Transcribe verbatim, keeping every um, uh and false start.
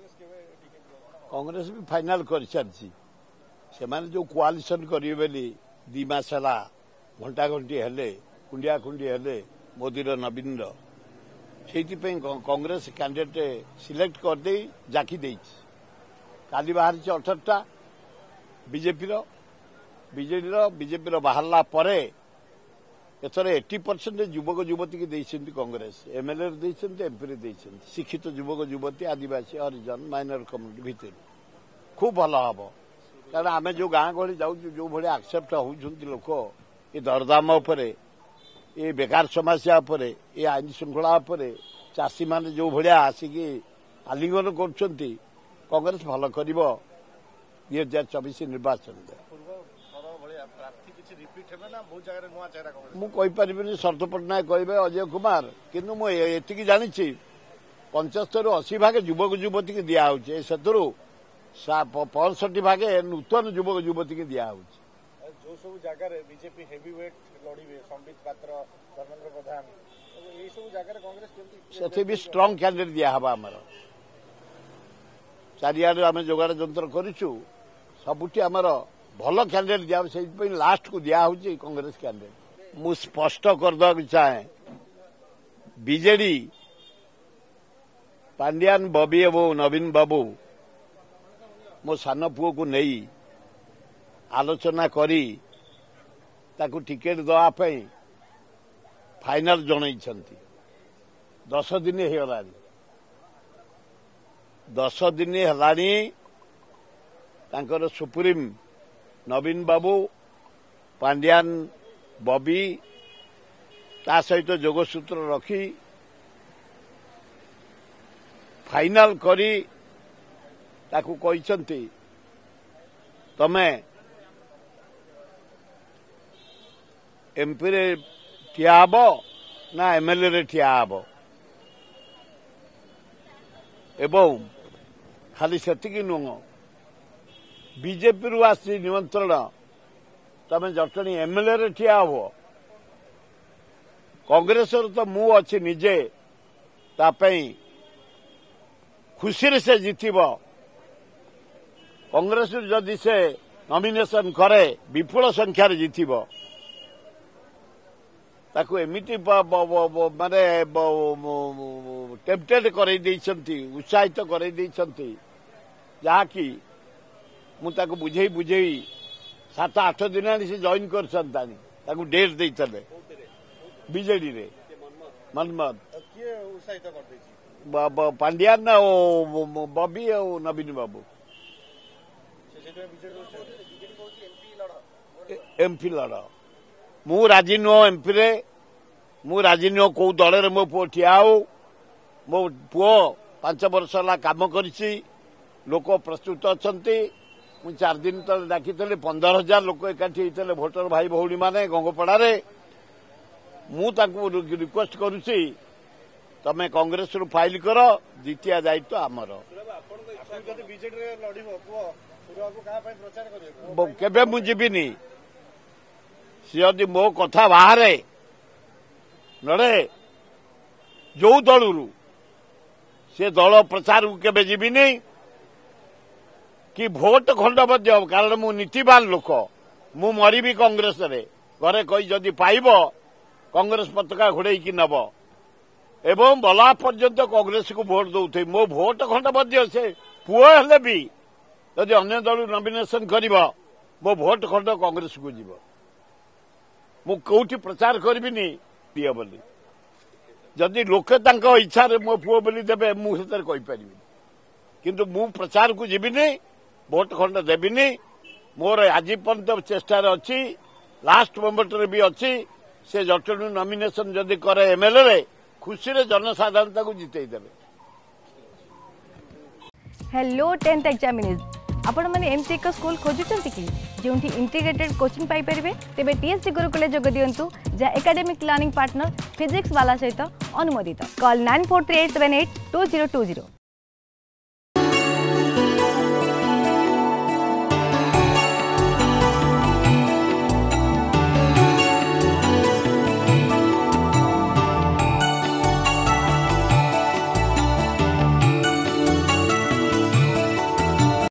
कांग्रेस भी फाइनाल कर सारी से जो कोआलिशन करेंगे दी मास है घंटा घंटी हेले कुंडिया कुंडी हेले मोदी नवीन से कांग्रेस कैंडिडेट सिलेक्ट करदे जाकी काली बाहर अठरटा बीजेपी बीजेडी बीजेपी बाहरला परे एथर एट्टी परसेंट युवक युवती की कांग्रेस एमएलए एमपी शिक्षित युवक युवती आदिवासी हरिजन माइनर कम्युनिटी भितर खूब भल हम कारण आम जो गाँ गहली जाऊँ जो भाई आक्सेप्ट होती लोक ये दरदाम ये बेकार समस्या उपरे ये आईन श्रृंखला उपरे चाषी मैंने जो भाया आसिकी आलिंगन कर कांग्रेस भल कर दुई हजार चौबीस निर्वाचन मुझे शरद पट्टनायक कहे अजय कुमार किंतु मुझे जानी पंचस्तर अशी भाग युवक युवती की दिखाई से पैंसठी भाग नूतन युवक युवती की दिखाई जो सब जगह बीजेपी हेवी वेट लड़े संबित पात्र धर्मेंद्र प्रधान ये सब जगह कांग्रेस से भी स्ट्रांग कैंडिडेट दिहबा आमर चारिआडे आम जोगाड़ जंत्र करूँ सबुठी आमर भल कैंडिडेट दिया से लास्ट को दिया हूँ कांग्रेस कैंडिडेट मु स्पष्ट करदे चाहे बीजेडी पांड्यान बबी एवं नवीन बाबू मो सान पुओ को नहीं आलोचना करी ताकू टिकेट दवाई फाइनाल जन दस दिन हो दस दिन है सुप्रीम नवीन बाबू पांड्यान बबी ता सहित जोगसूत्र रखी फाइनाल करी ताकू कहते तमे एमपी रे ठिया हब ना एमएलए रे ठिया हब एवं खाली सेतिकी नुह बीजेपी रु आसी निमंत्रण तमें जटणी एमएलए रे ठिया हब कांग्रेस तो मु अच्छी निजे तापई खुशी से जीतब कांग्रेस जदि से नॉमिनेशन करे विपुल संख्यार जीतब ताकू एमिटी माने टेम्पटेड कर उत्साहित कर जहाँकि मुझे बुझे बुझे सात आठ दिन से जॉइन कर डेट देते बीजेडी रे मनमत पांड्यान ना बबी और नवीन बाबू एमपी लड़ मु राजी नुह एमपी रे मु राजी नुह कौ दल मो पुओ ठिया हो मो पुओ पांच वर्ष है कम कर लोक प्रस्तुत अच्छा मुझे चार दिन तले डाकी पंदर हजार लोक एकाठी होते भोटर भाई भौणी मैंने गंगपड़े मुझे रिक्वेस्ट करुच्ची तमें कांग्रेस रु फाइल कर द्वितीय दायित्व आमर केबे मु जीविनी सी यदि मो कथा बाहर लड़े जो दलू से दल प्रचार को केबे जीविनी कि भोट खंडबद्ध कारण मु नीतिवान लोक मु मरबी कांग्रेस रे घरे कही जदि पाइब कांग्रेस पताका घोड़े नब एवं बला पर्यंत कांग्रेस को भोट दौथे मो भोट खंडबद्ध से पुओ हेले भी जदि अन्य दल नॉमिनेशन कर मो भोट खंड कांग्रेस को जीव मु कौटी प्रचार करबिनी दिए बोली जदि लोके तांको इच्छा रे मो पुओ बोली देबे मु सेतर कहि परिबी किंतु मु प्रचार को जीविनी भोट खंड देबिनी मोर आज पर्यंत चेष्टा अच्छी लास्ट मोमेंट रे भी अच्छी से जटणु नॉमिनेशन जदि करे एमएलए रे खुशी रे जनसाधारण को जितई देबे। हेलो टेंथ एग्जामिनीज आपण माने एमती एक स्कूल खोजुचंती कि जोंठी इंटीग्रेटेड कोचिंग पाई परिबे तेबे टीएससी गुरुकुले जोग दियंतु जा एकेडमिक लर्निंग पार्टनर फिजिक्स वाला सहित अनुमोदित call nine four three eight seven eight two zero two zero.